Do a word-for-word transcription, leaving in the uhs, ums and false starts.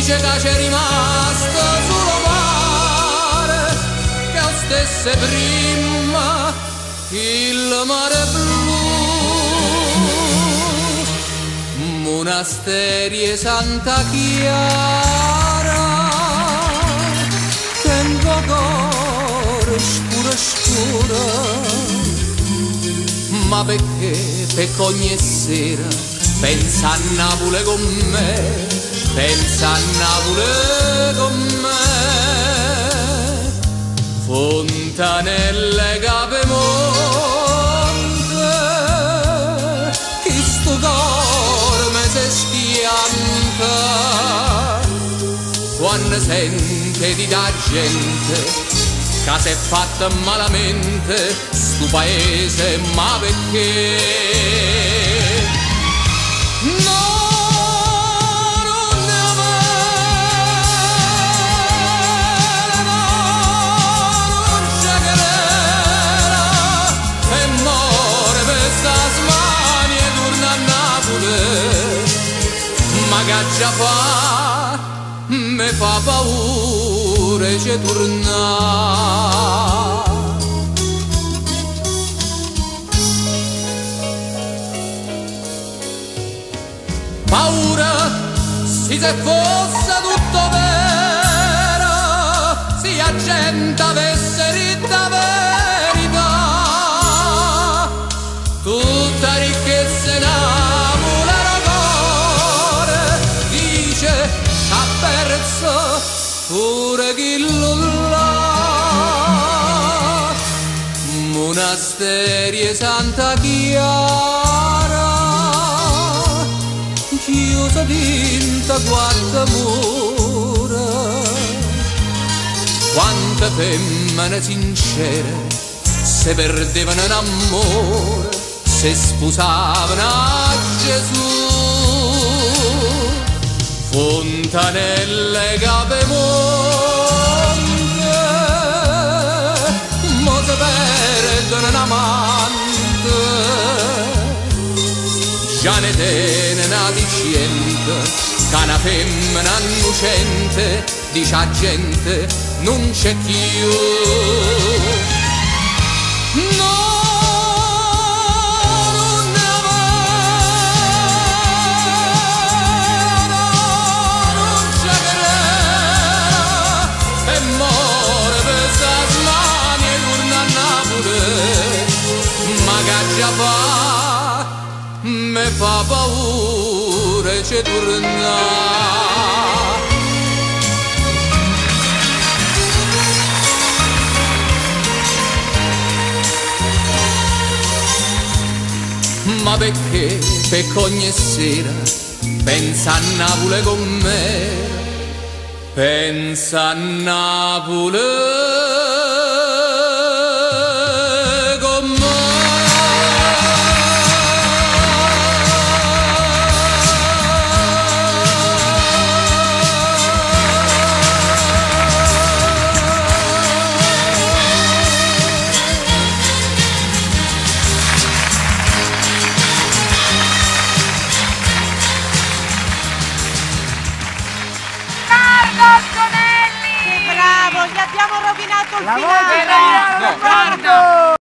dice che c'è rimasto solo mare, che lo stesse prima il mare blu. Monasteri e Santa Chiara, tengo cuore scuro scuro, ma perché per ogni sera pensa a Napoli con me, pensa a Napoli con me. Fontanelle Capemonte, chi sto cuore me si schianta quando sente di da gente che si è fatta malamente sto paese, ma perché? No, non ne avere, no, non c'è querela, e muore per sta smania e torna a Napoli, ma che già fa, me fa paura e c'è torna. Paura, se fosse tutto vero, se la gente avesse retta verità, tutta ricchezza in Napoli cuore, dice ha perso pure chi là. Monasteri e Santa Chiara, chiusa dinta guarda mura, quante femmine sincere se perdevano in amore, se sposavano a Gesù. Fontanelle Capemonte, mo se perdono un amante, già ne tiene una dicente, che una femmina innocente dice a gente non c'è più. No, non ne avere, no, non c'è querela, e muore per sta smania e torna a Napoli, ma che già fa, me fa paura e c'è torna. Ma perché per ogni sera pensa a Napoli con me, pensa a Napoli Bravo, gli abbiamo rovinato il La finale! voce italiana, No, guarda!